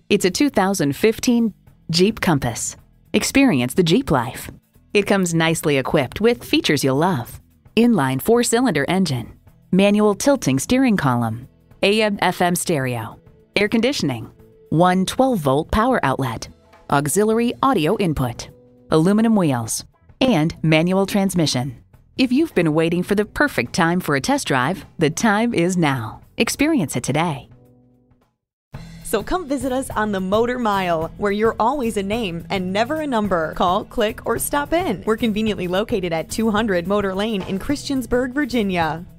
It's a 2015 Jeep Compass. Experience the Jeep life. It comes nicely equipped with features you'll love. Inline 4-cylinder engine, manual tilting steering column, AM/FM stereo, air conditioning, one 12-volt power outlet, auxiliary audio input, aluminum wheels, and manual transmission. If you've been waiting for the perfect time for a test drive, the time is now. Experience it today. So come visit us on the Motor Mile, where you're always a name and never a number. Call, click, or stop in. We're conveniently located at 200 Motor Lane in Christiansburg, Virginia.